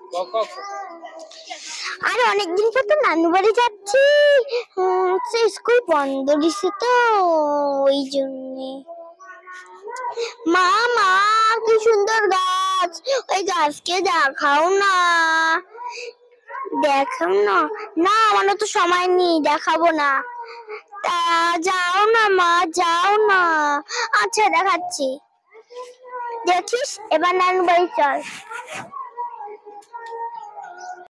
আর অনেকদিন পর তো নানু বাড়ি যাচ্ছি, স্কুল বন্ধ দিছে তো ওই জন্যে। মা মা কি সুন্দর গাছ, ওই গাছকে দেখাও না। দেখাও না? না আমার তো সময় নেই, দেখাবো না। তা যাও না মা, যাও না। আচ্ছা দেখাচ্ছি, দেখিস এবার নানু বাড়ি চল।